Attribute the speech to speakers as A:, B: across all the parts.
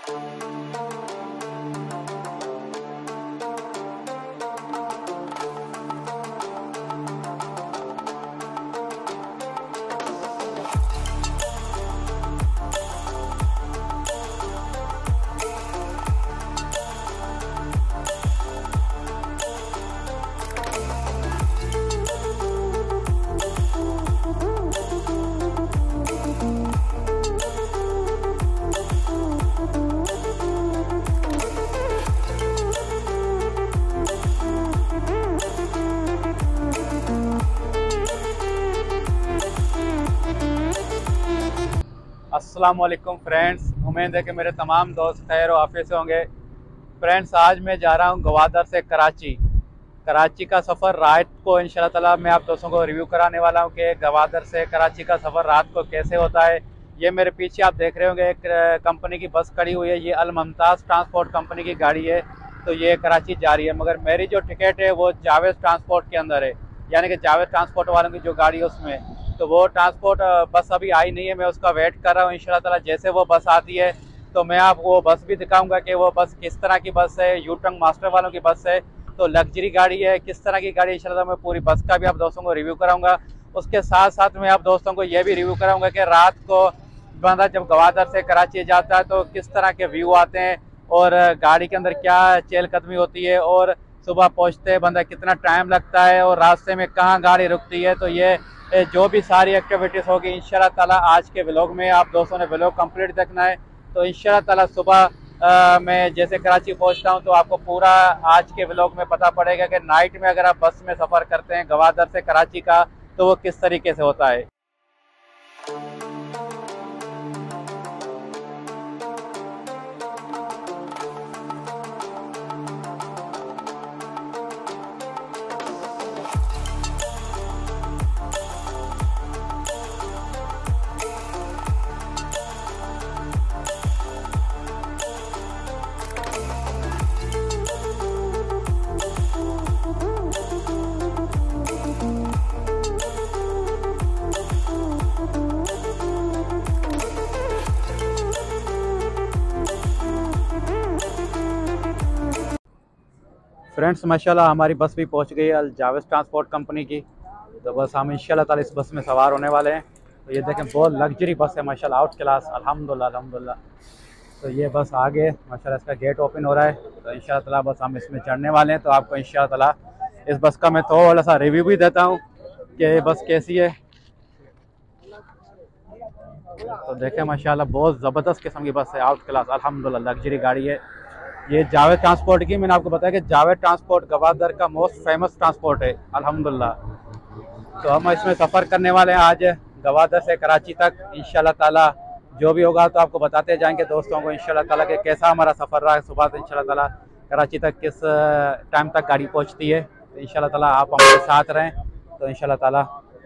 A: अस्सलाम वालेकुम फ्रेंड्स, उम्मीद है कि मेरे तमाम दोस्त खैर और आफियत से होंगे। फ्रेंड्स, आज मैं जा रहा हूँ गवादर से कराची का सफ़र रात को इंशाल्लाह ताला मैं आप दोस्तों को रिव्यू कराने वाला हूँ कि गवादर से कराची का सफ़र रात को कैसे होता है। ये मेरे पीछे आप देख रहे होंगे एक कंपनी की बस खड़ी हुई है, ये अल मुमताज़ ट्रांसपोर्ट कंपनी की गाड़ी है। तो ये कराची जा रही है, मगर मेरी जो टिकट है वो जावेद ट्रांसपोर्ट के अंदर है, यानी कि जावेद ट्रांसपोर्ट वालों की जो गाड़ी है उसमें। तो वो ट्रांसपोर्ट बस अभी आई नहीं है, मैं उसका वेट कर रहा हूँ। इंशाल्लाह ताला जैसे वो बस आती है तो मैं आपको वो बस भी दिखाऊंगा कि वो बस किस तरह की बस है। यूटंग मास्टर वालों की बस है, तो लग्जरी गाड़ी है, किस तरह की गाड़ी है। इंशाल्लाह मैं पूरी बस का भी आप दोस्तों को रिव्यू कराऊंगा। उसके साथ साथ मैं आप दोस्तों को ये भी रिव्यू कराऊंगा कि रात को बंदा जब गवादर से कराची जाता है तो किस तरह के व्यू आते हैं और गाड़ी के अंदर क्या चहलकदमी होती है, और सुबह पहुँचते बंदा कितना टाइम लगता है, और रास्ते में कहाँ गाड़ी रुकती है। तो ये जो भी सारी एक्टिविटीज़ होगी इंशाल्लाह ताला आज के व्लॉग में आप दोस्तों ने व्लॉग कंप्लीट देखना है। तो इंशाल्लाह ताला सुबह मैं जैसे कराची पहुंचता हूं तो आपको पूरा आज के व्लॉग में पता पड़ेगा कि नाइट में अगर आप बस में सफ़र करते हैं गवादर से कराची का तो वो किस तरीके से होता है। फ्रेंड्स, माशाल्लाह हमारी बस भी पहुंच गई है अल जावेद ट्रांसपोर्ट कंपनी की। तो बस हम इंशाल्लाह ताला इस बस में सवार होने वाले हैं। तो ये देखें बहुत लग्जरी बस है माशाल्लाह, आउट क्लास, अल्हम्दुलिल्लाह। तो ये बस आगे माशाल्लाह इसका गेट ओपन हो रहा है। तो इंशाल्लाह ताला बस हम इसमें चढ़ने वाले हैं। तो आपको इंशाल्लाह ताला इस बस का मैं थोड़ा सा रिव्यू भी देता हूँ कि ये बस कैसी है। तो देखें माशाल्लाह बहुत ज़बरदस्त किस्म की बस है, आउट क्लास, अल्हम्दुलिल्लाह लग्जरी गाड़ी है। ये जावेद ट्रांसपोर्ट की, मैंने आपको बताया कि जावेद ट्रांसपोर्ट गवादर का मोस्ट फेमस ट्रांसपोर्ट है अल्हम्दुलिल्लाह। तो हम इसमें सफ़र करने वाले हैं आज गवादर से कराची तक। इंशाल्लाह ताला जो भी होगा तो आपको बताते जाएंगे दोस्तों को इंशाल्लाह ताला कि कैसा हमारा सफ़र रहा है सुबह से इंशाल्लाह ताला कराची तक, किस टाइम तक गाड़ी पहुँचती है। तो इंशाल्लाह ताला आप हमारे साथ रहें। तो इंशाल्लाह ताला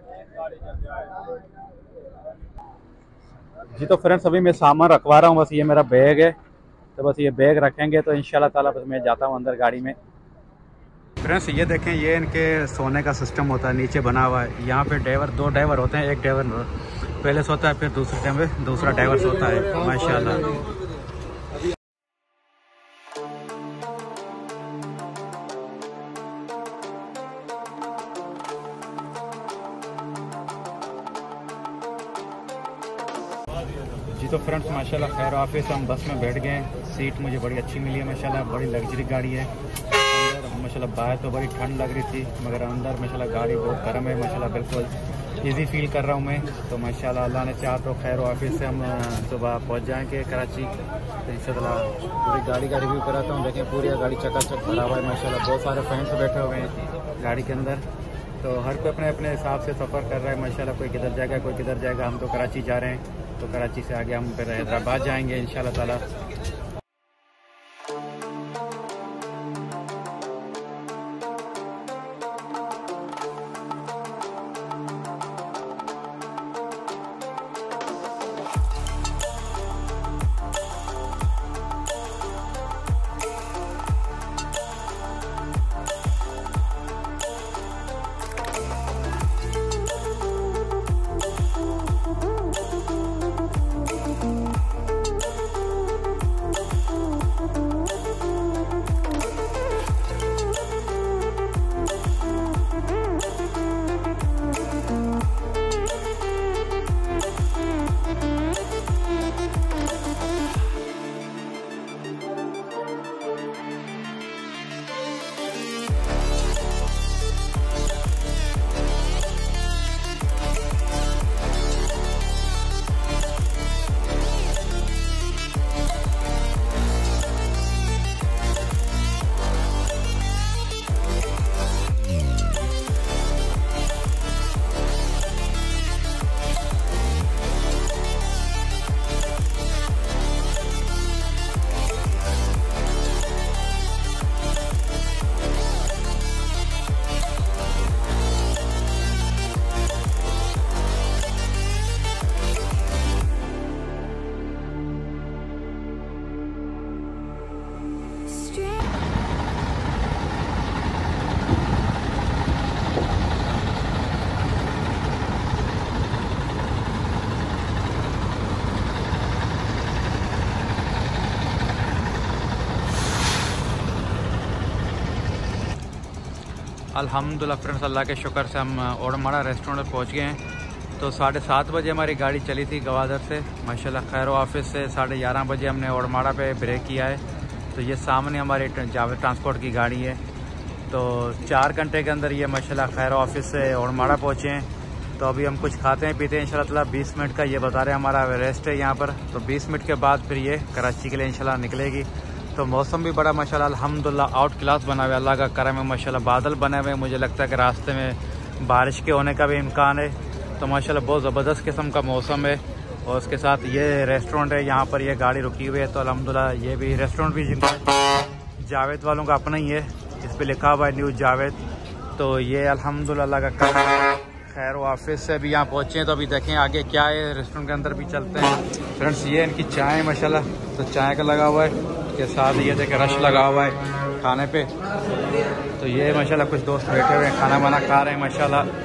A: जी। तो फ्रेंड्स, अभी मैं सामान रखवा रहा हूँ, बस ये मेरा बैग है। तो बस ये बैग रखेंगे तो इंशाल्लाह ताला बस मैं जाता हूँ अंदर गाड़ी में। फ्रेंड्स, ये देखें, ये इनके सोने का सिस्टम होता है, नीचे बना हुआ है। यहाँ पे दो ड्राइवर होते हैं, एक ड्राइवर पहले सोता है, फिर दूसरा ड्राइवर सोता है माशाल्लाह। जी तो फ्रेंड्स, माशाल्लाह खैर आफियत से हम बस में बैठ गए हैं। सीट मुझे बड़ी अच्छी मिली है माशाल्लाह, बड़ी लग्जरी गाड़ी है। अंदर माशाल्लाह बाहर तो बड़ी ठंड लग रही थी, मगर अंदर माशाल्लाह गाड़ी बहुत गर्म है माशाल्लाह, बिल्कुल इजी फील कर रहा हूँ मैं। तो माशाल्लाह अल्लाह ने चाहा तो खैर आफियत से हम सुबह पहुँच जाएँगे कराची। तो इंशाल्लाह पूरी गाड़ी का रिव्यू कराता हूँ। देखें पूरी गाड़ी चकाचक भरा हुआ है माशाल्लाह, बहुत सारे फ्रेंड्स बैठे हुए हैं गाड़ी के अंदर। तो हर कोई अपने अपने हिसाब से सफ़र कर रहा है माशाल्लाह, कोई किधर जाएगा कोई किधर जाएगा। हम तो कराची जा रहे हैं, तो कराची से आगे हम फिर हैदराबाद जाएंगे इंशाल्लाह ताला। अल्हम्दुलिल्लाह फ्रेंड्स, अल्लाह के शुक्र से हम ओडमाड़ा रेस्टोरेंट में पहुँच गए हैं। तो 7:30 बजे हमारी गाड़ी चली थी गवादर से, माशाल्लाह खैर ऑफिस से 11:30 बजे हमने ओडमाड़ा पे ब्रेक किया है। तो ये सामने हमारी जावेद ट्रांसपोर्ट की गाड़ी है। तो 4 घंटे के अंदर ये माशाल्लाह खैर ऑफिस से ओडमाड़ा पहुँचे हैं। तो अभी हम कुछ खाते हैं पीते हैं इंशाल्लाह। 20 मिनट का ये बता रहे हैं हमारा रेस्ट है यहाँ पर। तो 20 मिनट के बाद फिर ये कराची के लिए इंशाल्लाह निकलेगी। तो मौसम भी बड़ा माशाल्लाह अल्हम्दुलिल्लाह आउट क्लास बना हुआ है, अल्लाह का करम है माशाल्लाह। बादल बने हुए हैं, मुझे लगता है कि रास्ते में बारिश के होने का भी इम्कान है। तो माशाल्लाह बहुत ज़बरदस्त किस्म का मौसम है। और उसके साथ ये रेस्टोरेंट है, यहाँ पर ये गाड़ी रुकी हुई है। तो अल्हम्दुलिल्लाह ये भी रेस्टोरेंट भी जावेद वालों का अपना ही है, इस पर लिखा हुआ है न्यू जावेद। तो ये अल्हम्दुलिल्लाह का काम है। खैर ऑफिस से भी यहाँ पहुँचे हैं। तो अभी देखें आगे क्या है, रेस्टोरेंट के अंदर भी चलते हैं। फ्रेंड्स ये इनकी चाय है माशाल्लाह, तो चाय का लगा हुआ है, के साथ ये देखें रश लगा हुआ है खाने पे। तो ये माशाल्लाह कुछ दोस्त बैठे हुए हैं, खाना वाना खा रहे हैं माशाल्लाह।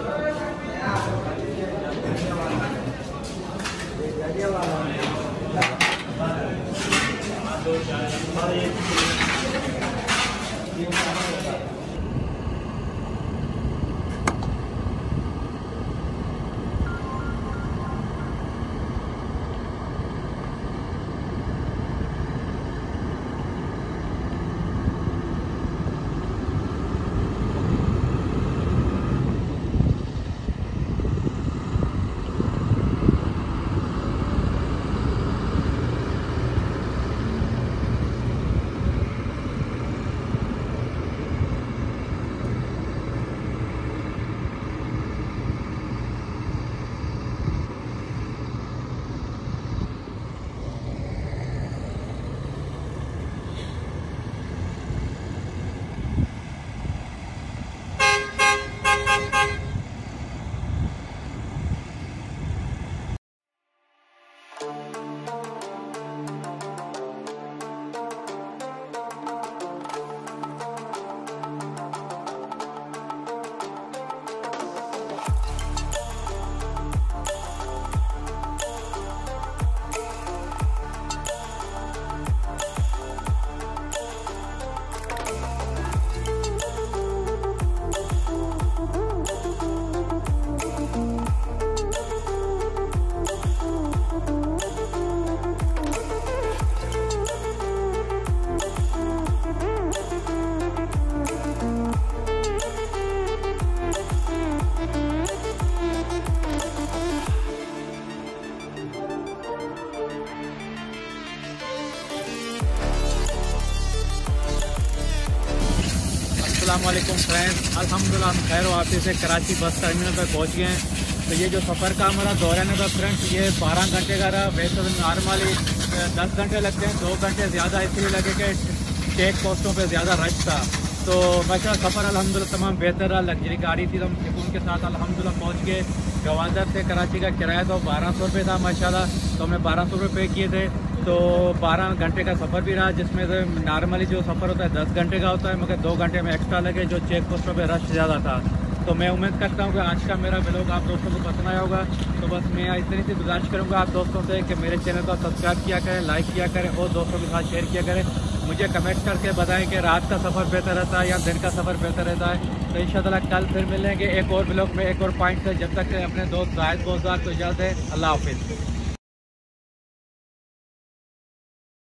A: अस्सलामुअलैकुम फ्रेंड्स, अल्हम्दुलिल्लाह हम खैर वापस से कराची बस टर्मिनल पर पहुंच गए हैं। तो ये जो सफ़र का हमारा दौरान है फ्रेंड्स, ये 12 घंटे का रहा। वैसे तो नॉर्मली 10 घंटे लगते हैं, 2 घंटे ज़्यादा इसलिए लगे कि चेक पोस्टों पर ज़्यादा रश था। तो माशाल्लाह सफ़र अल्हम्दुलिल्लाह तमाम बेहतर रहा। लग्जरी गाड़ी थी, तो हम सुकून के साथ अल्हम्दुलिल्लाह पहुँच गए। गवादर से कराची का किराया तो 1200 रुपये था माशाल्लाह। तो हमने 1200 रुपये पे किए थे। तो 12 घंटे का सफ़र भी रहा, जिसमें से नॉर्मली जो सफ़र होता है 10 घंटे का होता है, मगर 2 घंटे में एक्स्ट्रा लगे जो चेक पोस्टों पे रश ज़्यादा था। तो मैं उम्मीद करता हूँ कि आज का मेरा व्लॉग आप दोस्तों को पसंद आया होगा। तो बस मैं इस तरीके से गुजारिश करूँगा आप दोस्तों से कि मेरे चैनल को सब्सक्राइब किया करें, लाइक किया करें और दोस्तों के साथ शेयर किया करें। मुझे कमेंट करके बताएं कि रात का सफ़र बेहतर रहता है या दिन का सफ़र बेहतर रहता है। तो इंशाअल्लाह कल फिर मिलेंगे एक और व्लॉग में एक और पॉइंट से। जब तक अपने दोस्त जाहिद बोजदार को इजाज़त है, अल्लाह हाफिज़।